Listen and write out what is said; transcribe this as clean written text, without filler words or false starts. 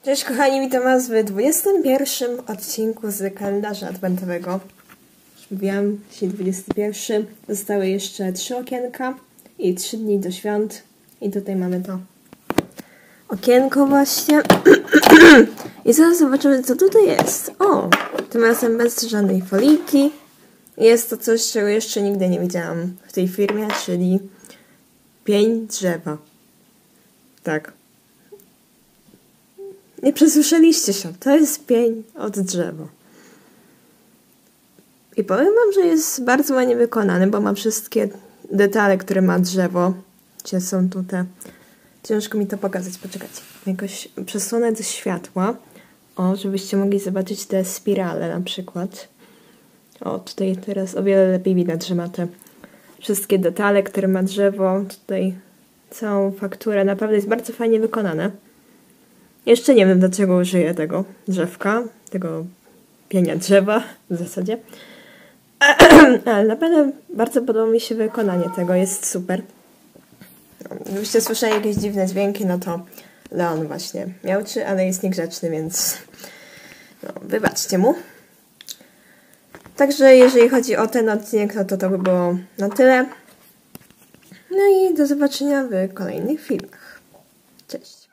Cześć kochani, witam was w 21 odcinku z kalendarza adwentowego. Już mówiłam, dzisiaj 21. Zostały jeszcze 3 okienka i 3 dni do świąt. I tutaj mamy to okienko właśnie. I zaraz zobaczymy, co tutaj jest. O, tym razem bez żadnej foliki. Jest to coś, czego jeszcze nigdy nie widziałam w tej firmie, czyli pień drzewa. Tak. Nie przesłyszeliście się, to jest pień od drzewa. I powiem wam, że jest bardzo ładnie wykonany, bo ma wszystkie detale, które ma drzewo. Gdzie są tutaj? Ciężko mi to pokazać, poczekajcie. Jakoś przesunę do światła. O, żebyście mogli zobaczyć te spirale na przykład. O, tutaj teraz o wiele lepiej widać, że ma te wszystkie detale, które ma drzewo. Tutaj całą fakturę. Naprawdę jest bardzo fajnie wykonane. Jeszcze nie wiem, dlaczego użyję tego drzewka, tego pienia drzewa w zasadzie. Ale naprawdę bardzo podoba mi się wykonanie tego, jest super. Gdybyście słyszeli jakieś dziwne dźwięki, no to Leon właśnie miauczy, ale jest niegrzeczny, więc no, wybaczcie mu. Także jeżeli chodzi o ten odcinek, no to by było na tyle. No i do zobaczenia w kolejnych filmach. Cześć!